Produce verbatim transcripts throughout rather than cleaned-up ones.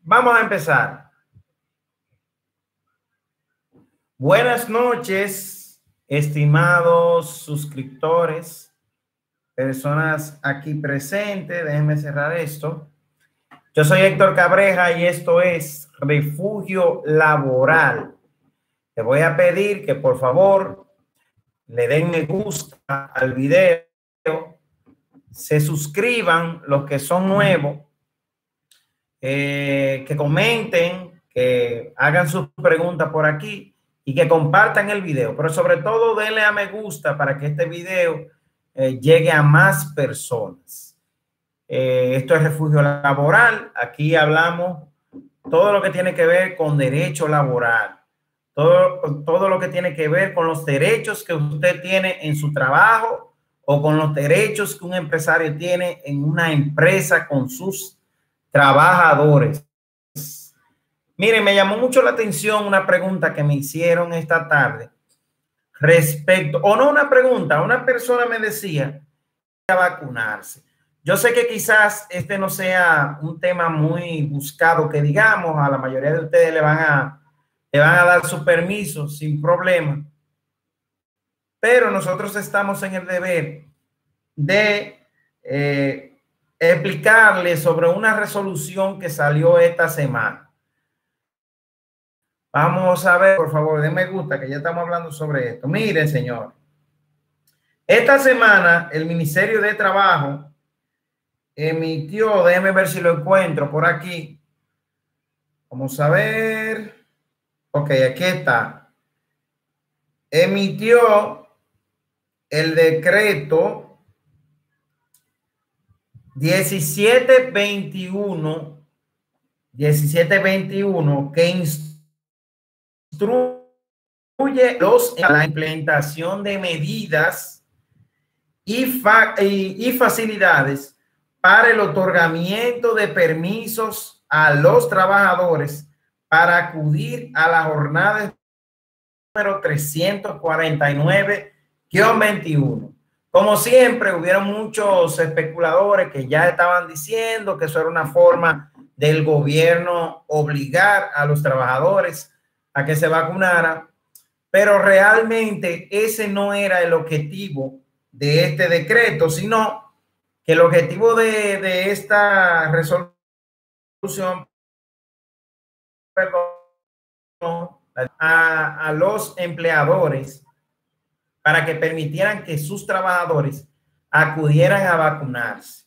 Vamos a empezar. Buenas noches, estimados suscriptores, personas aquí presentes. Déjenme cerrar esto. Yo soy Héctor Cabreja y esto es Refugio Laboral. Te voy a pedir que por favor le den me gusta al video, se suscriban los que son nuevos, eh, que comenten, que hagan sus preguntas por aquí y que compartan el video, pero sobre todo denle a me gusta para que este video eh, llegue a más personas. Eh, esto es Refugio Laboral. Aquí hablamos todo lo que tiene que ver con derecho laboral, todo, todo lo que tiene que ver con los derechos que usted tiene en su trabajo o con los derechos que un empresario tiene en una empresa con sus trabajadores. Miren, me llamó mucho la atención una pregunta que me hicieron esta tarde respecto, o no una pregunta, una persona me decía a vacunarse. Yo sé que quizás este no sea un tema muy buscado, que digamos, a la mayoría de ustedes le van a, le van a dar su permiso sin problema, pero nosotros estamos en el deber de eh, explicarles sobre una resolución que salió esta semana. Vamos a ver, por favor, den me gusta, que ya estamos hablando sobre esto. Miren, señor, esta semana el Ministerio de Trabajo emitió, déjenme ver si lo encuentro por aquí. Vamos a ver. Ok, aquí está. Emitió el decreto diecisiete veintiuno, diecisiete veintiuno que instruye los, la implementación de medidas y, fa, y, y facilidades para el otorgamiento de permisos a los trabajadores para acudir a la jornada número trescientos cuarenta y nueve guión veintiuno. Como siempre, hubieron muchos especuladores que ya estaban diciendo que eso era una forma del gobierno obligar a los trabajadores a que se vacunaran, pero realmente ese no era el objetivo de este decreto, sino que el objetivo de, de esta resolución, perdón, a, a los empleadores para que permitieran que sus trabajadores acudieran a vacunarse.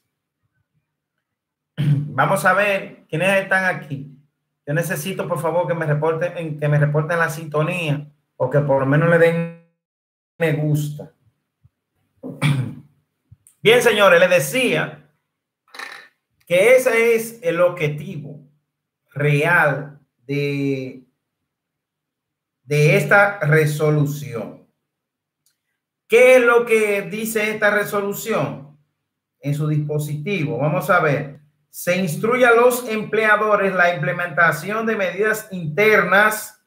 Vamos a ver quiénes están aquí. Yo necesito, por favor, que me reporten, que me reporten la sintonía o que por lo menos le den me gusta. Bien, señores, les decía que ese es el objetivo real de, de esta resolución. ¿Qué es lo que dice esta resolución en su dispositivo? Vamos a ver. Se instruye a los empleadores la implementación de medidas internas,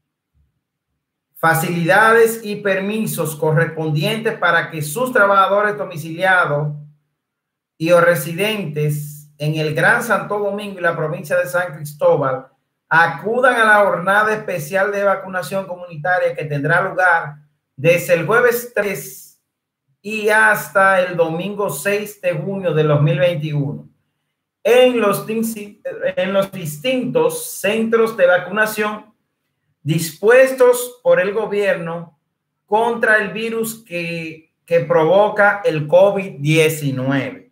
facilidades y permisos correspondientes para que sus trabajadores domiciliados y o residentes en el Gran Santo Domingo y la provincia de San Cristóbal acudan a la jornada especial de vacunación comunitaria que tendrá lugar desde el jueves tres y hasta el domingo seis de junio de dos mil veintiuno en los, en los distintos centros de vacunación dispuestos por el gobierno contra el virus que, que provoca el COVID diecinueve.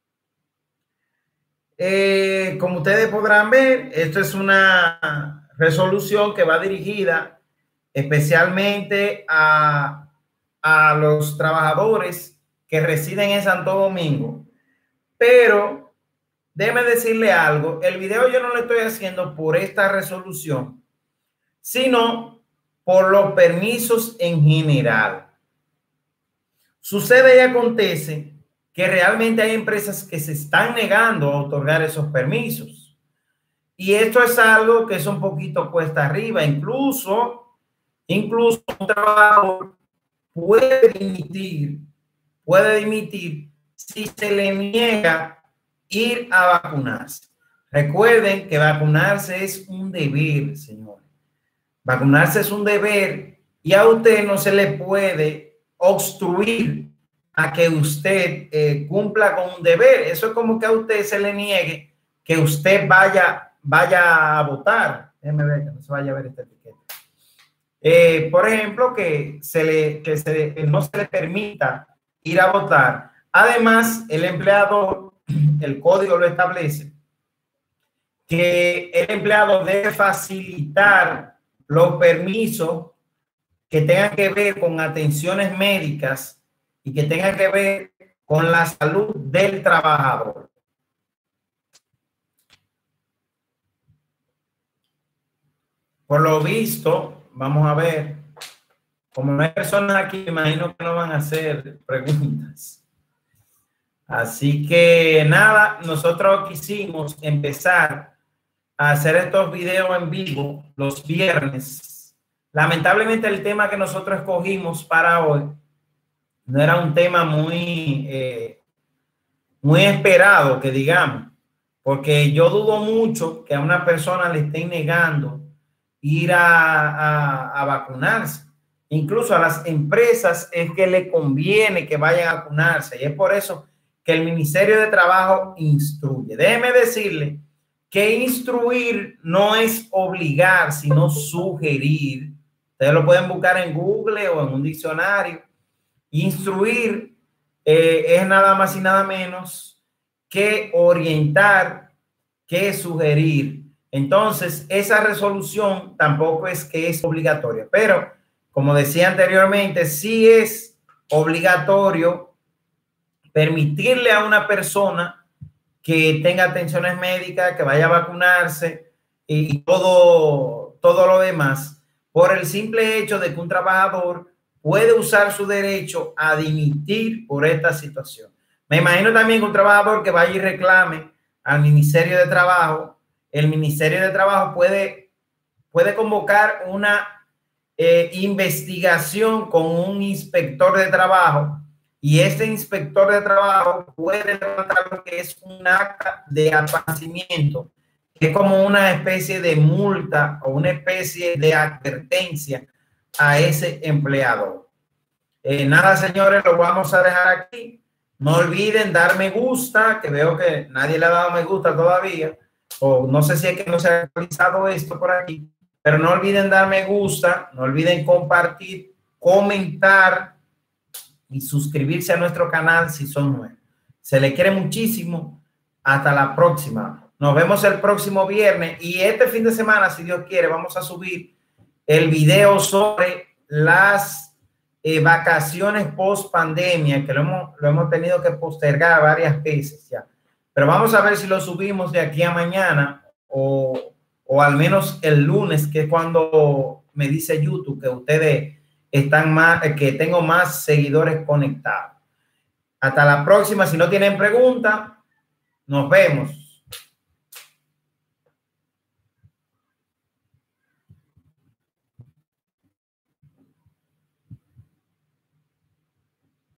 Eh, como ustedes podrán ver, esto es una resolución que va dirigida especialmente a, a los trabajadores que residen en Santo Domingo. Pero déjeme decirle algo, el video yo no lo estoy haciendo por esta resolución, sino por los permisos en general. Sucede y acontece que realmente hay empresas que se están negando a otorgar esos permisos. Y esto es algo que es un poquito cuesta arriba. Incluso, incluso un trabajador puede dimitir, puede dimitir si se le niega ir a vacunarse. Recuerden que vacunarse es un deber, señores. Vacunarse es un deber y a usted no se le puede obstruir a que usted eh, cumpla con un deber. Eso es como que a usted se le niegue que usted vaya, vaya a votar. Déjeme ver que no se vaya a ver esta etiqueta. Eh, por ejemplo, que, se le, que, se, que no se le permita ir a votar. Además, el empleador, el código lo establece, que el empleado debe facilitar los permisos que tengan que ver con atenciones médicas y que tengan que ver con la salud del trabajador. Por lo visto, vamos a ver, como no hay personas aquí, imagino que no van a hacer preguntas. Así que nada, nosotros quisimos empezar a hacer estos videos en vivo los viernes. Lamentablemente el tema que nosotros escogimos para hoy no era un tema muy, eh, muy esperado, que digamos, porque yo dudo mucho que a una persona le estén negando ir a, a, a vacunarse. Incluso a las empresas es que le conviene que vayan a vacunarse y es por eso que el Ministerio de Trabajo instruye. Déjeme decirle que instruir no es obligar, sino sugerir. Ustedes lo pueden buscar en Google o en un diccionario. Instruir eh, es nada más y nada menos que orientar, que sugerir. Entonces, esa resolución tampoco es que es obligatoria, pero como decía anteriormente, sí es obligatorio permitirle a una persona que tenga atenciones médicas, que vaya a vacunarse y todo, todo lo demás, por el simple hecho de que un trabajador puede usar su derecho a dimitir por esta situación. Me imagino también que un trabajador que vaya y reclame al Ministerio de Trabajo, el Ministerio de Trabajo puede, puede convocar una eh, investigación con un inspector de trabajo y este inspector de trabajo puede levantar lo que es un acta de aparcimiento, que es como una especie de multa o una especie de advertencia a ese empleador. Eh, nada, señores, lo vamos a dejar aquí. No olviden dar me gusta, que veo que nadie le ha dado me gusta todavía, o no sé si es que no se ha actualizado esto por aquí, pero no olviden dar me gusta, no olviden compartir, comentar y suscribirse a nuestro canal si son nuevos. Se les quiere muchísimo. Hasta la próxima. Nos vemos el próximo viernes y este fin de semana, si Dios quiere, vamos a subir el video sobre las eh, vacaciones post pandemia, que lo hemos, lo hemos tenido que postergar varias veces ya. Pero vamos a ver si lo subimos de aquí a mañana o, o al menos el lunes, que es cuando me dice YouTube que ustedes están más, que tengo más seguidores conectados. Hasta la próxima. Si no tienen pregunta, nos vemos.